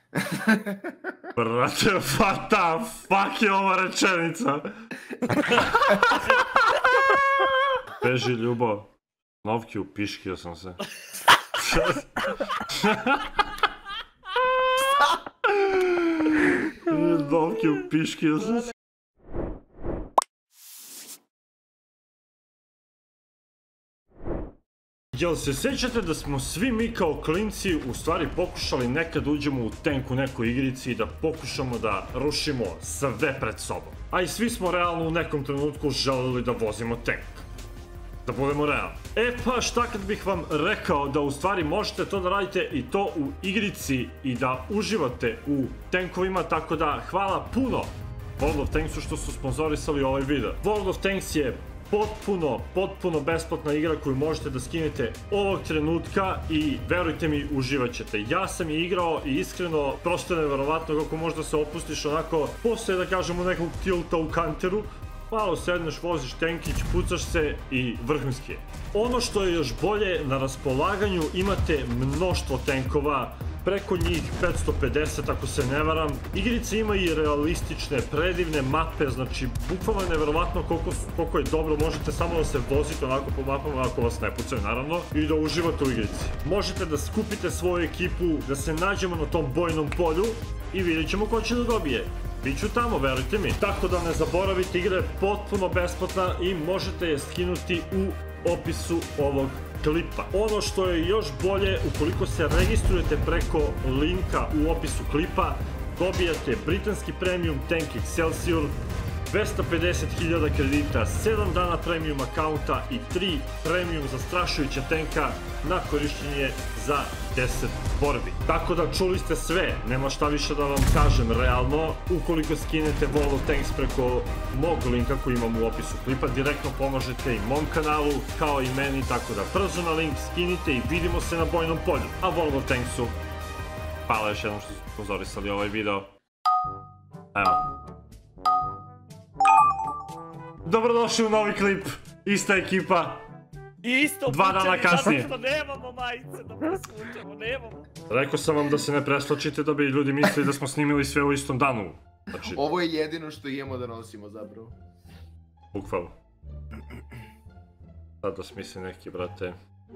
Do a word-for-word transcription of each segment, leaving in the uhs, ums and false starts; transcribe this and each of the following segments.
Brate, what the fuck je ova rečenica? Beži ljubav. Novki upiškio sam se. Novki upiškio sam se. Jel se sjećate da smo svi mi kao klinci u stvari pokušali nekad uđemo u tank u nekoj igrici i da pokušamo da rušimo sve pred sobom? A i svi smo realno u nekom trenutku želeli da vozimo tank. Da budemo realni. E pa šta kad bih vam rekao da u stvari možete to da radite i to u igrici i da uživate u tankovima, tako da hvala puno World of Tanksu što su sponzorisali ovaj video. World of Tanks je potpuno, potpuno besplatna igra koju možete da skinete ovog trenutka i verujte mi, uživat ćete. Ja sam je igrao i iskreno, prosto je neverovatno kako možda se opustiš onako poslije da kažemo nekog tilta u kanteru, malo sedneš, voziš tankić, pucaš se i vrhunski je. Ono što je još bolje, na raspolaganju imate mnoštvo tankova, preko njih petsto pedeset ako se ne varam. Igrica ima i realistične, predivne mape, znači bukvalno je neverovatno koliko, koliko je dobro, možete samo da se vozite onako po mapama ako vas ne pucaju naravno i da uživate u igrici. Možete da skupite svoju ekipu, da se nađemo na tom bojnom polju i vidjet ćemo ko će da dobije. Biću tamo, verujte mi. Tako da ne zaboravite, igra je potpuno besplatna i možete je skinuti u opisu ovog klipa. Ono što je još bolje, ukoliko se registrujete preko linka u opisu klipa, dobijate britanski premium tank Excelsior, dvesta pedeset hiljada kredita, sedam dana premium akaunta i tri premium zastrašujuća tanka na korištenje za deset borbi. Tako da čuli ste sve, nema šta više da vam kažem realno. Ukoliko skinete World of Tanks preko mog linka koji imam u opisu klipa, direktno pomažete i mom kanalu kao i meni, tako da brzo na link skinite i vidimo se na bojnom polju. A World of Tanksu, hvala još jednom što su sponzorisali ovaj video. Evo. Dobrodošli u novi klip, ista ekipa, isto dva dana kasnije. Zato što nemamo majice da presvučemo, nemamo. Rekao sam vam da se ne preslačite da bi ljudi mislili da smo snimili sve u istom danu. Znači... Ovo je jedino što imamo da nosimo zapravo. Bukvalno. Sad da smisli neki, brate.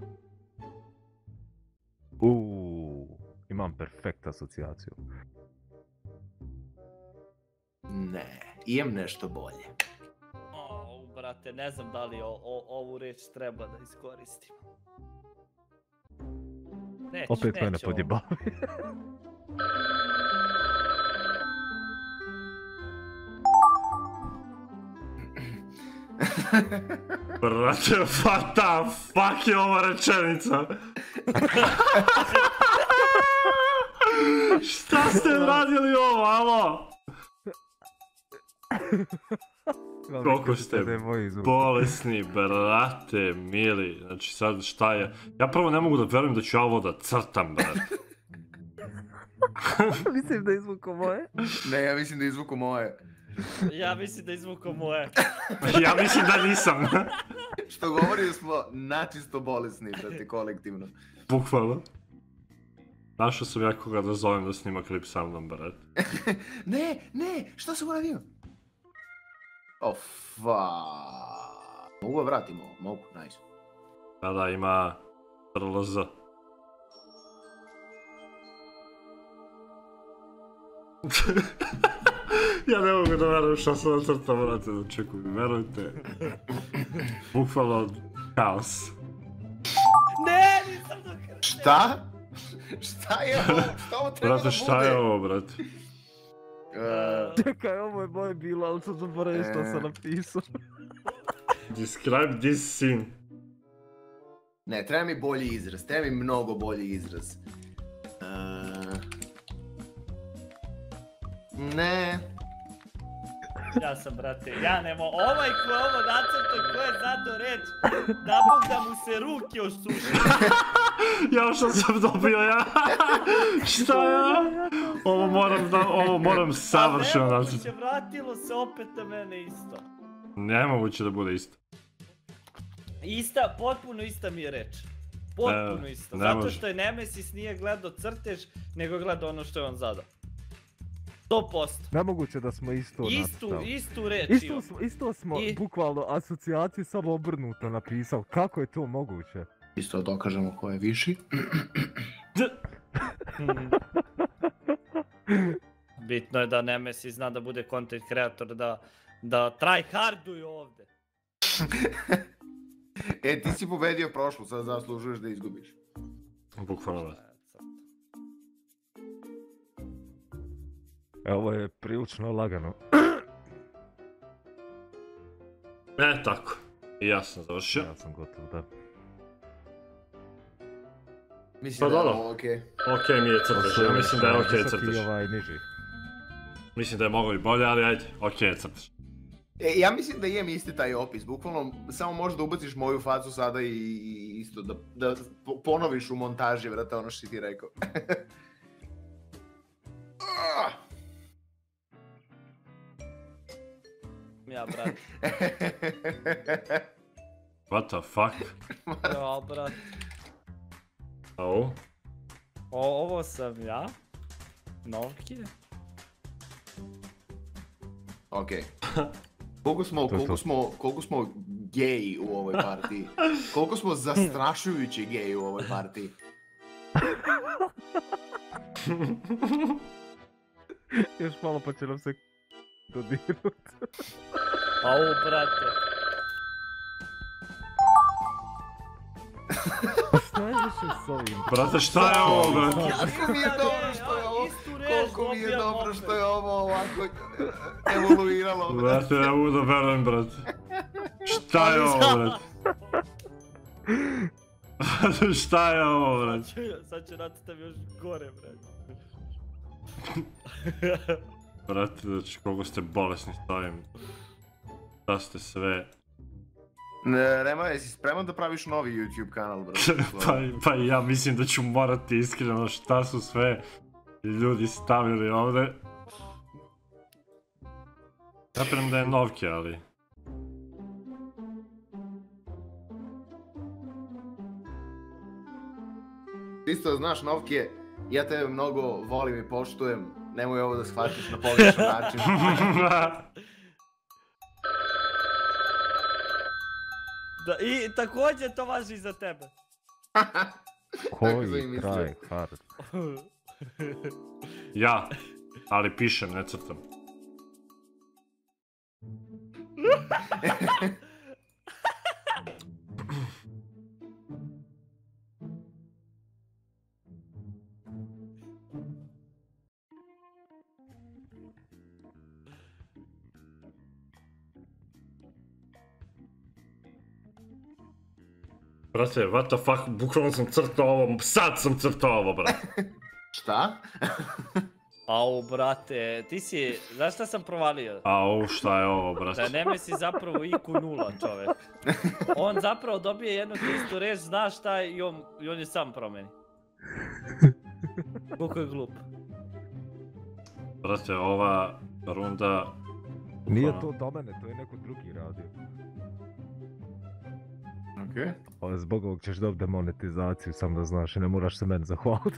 Uuuu, imam perfekt asocijaciju. Ne, imam nešto bolje. O, brate, ne znam da li o, o, ovu reč treba da iskoristim. Neću, Opet neću mene podjebavi. Brate, what the fuck je ova rečenica? Šta ste radili ovo, alo? Koliko ste bolesni, brate, mili, znači sad šta je? Ja prvo ne mogu da verujem da ću ja ovo da crtam, brate. Mislim da izvuko moje. Ne, ja mislim da izvuko moje. Ja mislim da izvuko moje. Ja mislim da nisam. Što govori da smo načisto bolesni, brate, kolektivno. Bukvalno. Našao sam ja koga da zovem da snima klip sa mnom, brate. Ne, ne, što sam uradio? Oh, fa. Mogu ga vratimo, mogu, nice. Da, da, ima R L Z. Ja ne mogu da verujem šta sam nacrtao, brate, da čekuj, verujte. Bukvalno kaos. Ne, nisam do kraja. Šta? Šta je ovo? Šta ovo treba da bude? Brate, šta je ovo, brate? Čekaj, ovo je moje bilo, ali sam zaboravio što sam napisao. Describe this scene. Ne, treba mi bolji izraz, treba mi mnogo bolji izraz. Ne. Ja sam, brate, ja nemo, ovaj ko je ovo nacrto, ko je zato reč, da Bog da mu se ruke osuši. Ja što sam dobio ja? Šta ja? Ovo moram da, ovo moram savršeno nacrtati. Nemoguće, vratilo se opet na mene isto. Nemoguće da bude isto. Ista, potpuno ista mi je reč. Potpuno isto. ne Zato može. što je Nemesis nije gledao crtež, nego je gledao ono što je on zadao. sto posto. Nemoguće da smo isto Istu, nacrtali. istu reč Isto imam. smo, isto smo I- bukvalno asocijaciju samo obrnuto napisao. Kako je to moguće? Isto dokažemo ko je viši. Bitno je da Nemesis zna da bude content creator, da, da try harduju ovde. E, ti si pobedio prošlu, sad zaslužuješ da izgubiš. Bukvalno, brate. E, ovo je prilično lagano. E, tako. I ja sam završio. Ja sam gotov, da. Mislim Pa da je dobro. ovo okej. Okej mi je crtež, ja mislim da je okej Visoki crtež. i ovaj niži. Mislim da je moglo i bolje, ali ajde, okej je crtež. E, ja mislim da imam isti taj opis, bukvalno samo možeš da ubaciš moju facu sada i, i isto da, da po- ponoviš u montaži, vrata, ono što si ti rekao. Ah! Ja, brat. What the fuck? Ja, brat. Au. O, ovo sam ja. Novki. Okej. Koliko smo, To je koliko to. smo, koliko smo geji u ovoj partiji? Koliko smo zastrašujući geji u ovoj partiji? Još malo pa će nam se dodirnut. Au, brate. Šta je više s ovim? Brate, šta je ovo, brate? Jako mi je dobro što je ovo, Istu reč koliko mi je dobijam dobro opet. što je ovo ovako evoluiralo. Brate, ne mogu da verujem, brate. Šta je ovo, brate? Brate, šta je ovo, brate? Sad ću- Sad ću nacrtam još gore, brate. Brate, znači koliko ste bolesni s ovim. Da ste sve... Ne, Rema, jesi spreman da praviš novi YouTube kanal, bro? pa, pa i ja mislim da ću morati iskreno šta su sve ljudi stavili ovde. Kapiram da je novke, ali... Isto, znaš, Novke, ja tebe mnogo volim i poštujem, nemoj ovo da shvatiš na pogrešan način. Da, i također to važi i za tebe. Tako sam i Koji mislio. kraj hard. Ja, ali pišem, ne crtam. Brate, what the fuck, bukvalno sam crtao ovo, sad sam crtao ovo, brate. Šta? Au, brate, ti si, znaš šta sam provalio? Au, šta je ovo, Da brate? je Nemesis zapravo I Q nula, čovek. On zapravo dobije jednu te istu reč, zna šta je i on, i on je sam promeni. Koliko je glup. Brate, ova runda... Nije to do mene, to je neko drugi radio. Okej. Ali zbog ovog ćeš dobiti demonetizaciju, sam da znaš i ne moraš se meni zahvaliti.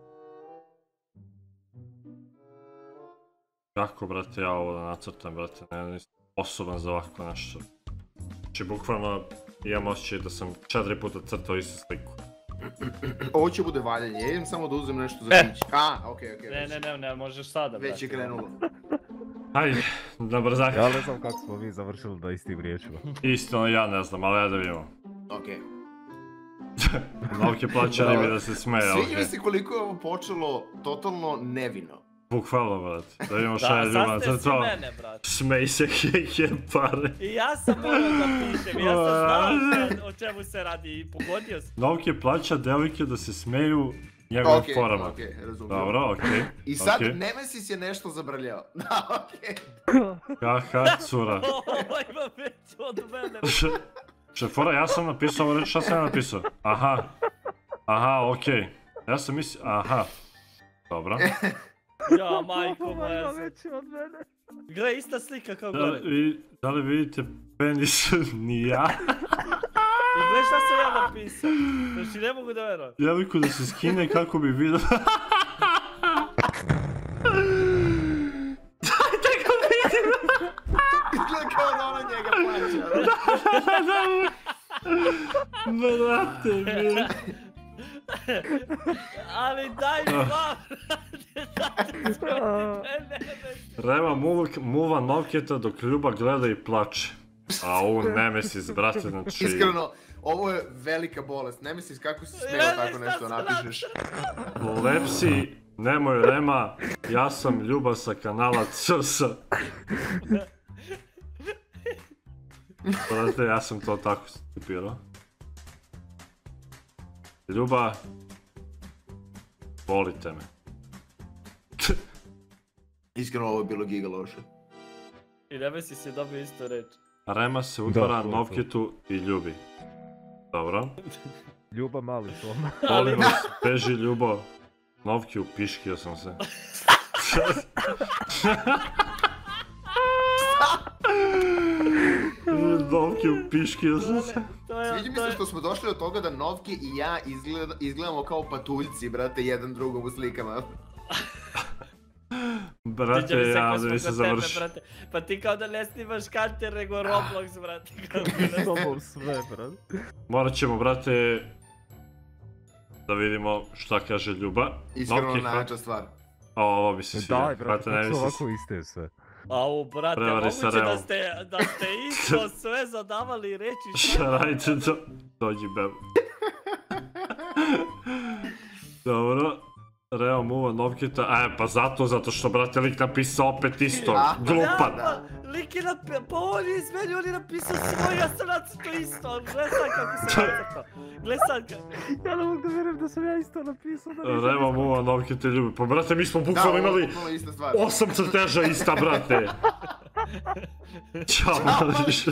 Kako, brate, ja ovo da nacrtam, brate, ne, nisam sposoban za ovako nešto. Znači, bukvalno imam osjećaj da sam četiri puta crtao istu sliku. Ovo će bude valjanje, ja idem samo da uzem nešto za E. pić. A, okej, okej, Ne, već- ne, ne, ne, možeš sada, brate. već je krenulo. Ajde, na brzak. Ja ne znam kako smo vi završili da istim riječima. Istina, ja ne znam, ali ja da vidimo. Okej. Novke plaćani mi da se smeje, Sviđa mi okej. se koliko je ovo počelo totalno nevino. Bukvalno, brate, da vidimo šta je Da, ljubavno sad ste svi crtao. mene, brate. Smej se, hej, pare. I ja sam morao da pišem, ja sam znao šta- o čemu se radi i pogodio sam. Novke plaća devojke da se smeju njegovim Okej, forama. okej, razumijem. Dobro, okej. I sad okej. Nemesis je nešto zabrljao. Da, okej. Haha, cura. Ovo ima već od mene. Šefora, ja sam napisao ovo reč, šta sam ja napisao? Aha. Aha, okej. Ja sam mislio, aha. Dobro. Ja, majko moja. Ovo ima veći od mene. Gle, ista slika kao Da gore. li, vi- da li vidite penis? Ni ja. gledaj šta sam ja napisao. Znači ne mogu da verujem. Javiku da se skine kako bi vidio... Dajte ga vidim! Izgleda kao da ona njega plaća. Brate, mi... Ali daj mi vam, Rema muva Novketa dok Ljuba gleda i plače. A ovo Nemesis, brate, znači... Iskreno, ovo je velika bolest. Ne misliš kako si smjela tako nešto napišeš. Lepsi, nemoj Rema, ja sam Ljuba sa kanala C S. Brate, ja sam to tako stipirao. Ljuba, volite me. Iskreno, ovo je bilo giga loše. I Nemesis si dobio isto reč. Rema se udvara Novketu i ljubi. Dobro. Ljuba mali sloma. Molim vas, beži Ljubo. Novki upiškio sam se. Novki upiškio sam se. Sviđa mi se što smo došli od toga da Novki i ja izgledamo kao patuljci, brate, jedan drugom u slikama. Brate, ja da mi se završi. Pa ti kao da ne snimaš Counter nego Roblox, brate. Sobom sve, brate. Morat ćemo, brate, da vidimo šta kaže Ljuba. Iskreno najjača stvar. A ovo bi se sviđa. Daj, brate, kako su ovako iste sve. Au, brate, moguće da ste, da ste isto sve zadavali reći šta? Šarajte to. Dođi, bebo. Dobro. Reo muva Novketa, a pa zato, zato što, brate, lik napisao opet isto, glupan. Ja, pa, lik je napisao, pa on je izmenio, on je napisao svoj, ja sam nacrtao isto, gledaj sad kako sam nacrtao, gledaj sad kako. Ja ne mogu da vjerujem da sam ja isto napisao. Reo muva Novketa ljubi, pa brate, mi smo bukvalno imali osam crteža ista, brate. Ćao, mališ.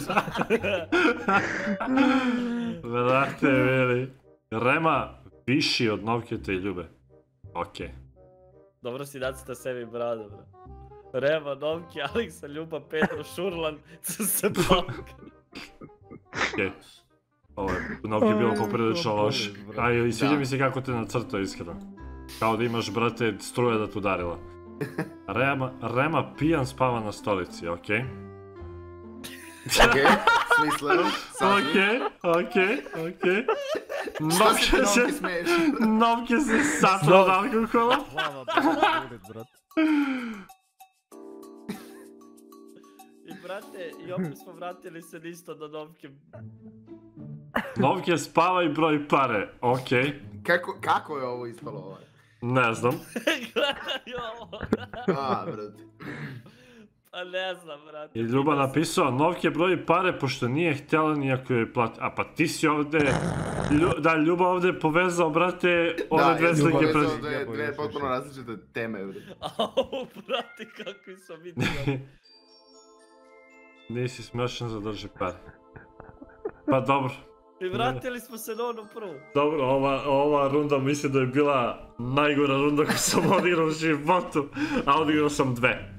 Brate, veli. Rema viši od Novketa i ljube. Okej. Dobro si nacrtao sebi brada, bro. Rema, Novki, Aleksa, Ljuba, Pedro, Šurlan, C S Pavka. Okej. Ovo je, Novki je bilo poprilično loše. Aj, sviđa mi se kako te nacrtao, iskreno. Kao da imaš, brate, struja da tu udarila. Rema, Rema pijan spava na stolici, okej. Okej, smisleno. Okej, okej, okej. Što si ti Novki smiješ? Novki se satro od alkohola. Glava, brate, brate. I brate, i opet smo vratili se isto do Novke. Novke spava i broj pare, okej. Kako, kako je ovo ispalo ovaj? Ne znam. Gledaj ovo. A, brate. Pa ne znam, brate. I Ljuba napisao, Novke broji pare pošto nije htjela nijako joj plati. A pa ti si ovdje, da, Ljuba ovdje povezao, brate, ove dve slike pred... Da, Ljuba povezao dve potpuno različite teme, brate. Au, brate, kakvi sam vidio. Nisi smešan, zadrži pare. Pa dobro. I vratili smo se na onu prvu. Dobro, ova, ova runda mislim da je bila najgora runda koju sam odigrao u životu, a odigrao sam dve.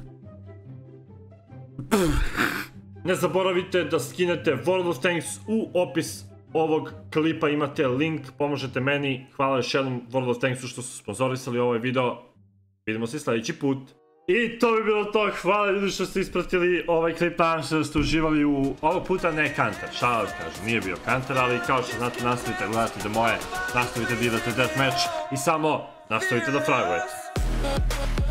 Ne zaboravite da skinete World of Tanks, u opis ovog klipa imate link, pomožete meni, hvala još jednom World of Tanksu što su sponzorisali ovaj video, vidimo se sljedeći put. I to bi bilo to, hvala ljudi što ste ispratili ovaj klip, nadam se da ste uživali u ovog puta ne Counter, šta da kažem, nije bio Counter, ali kao što znate nastavite gledati do moje, nastavite da igrate Deathmatch i samo nastavite da fragujete.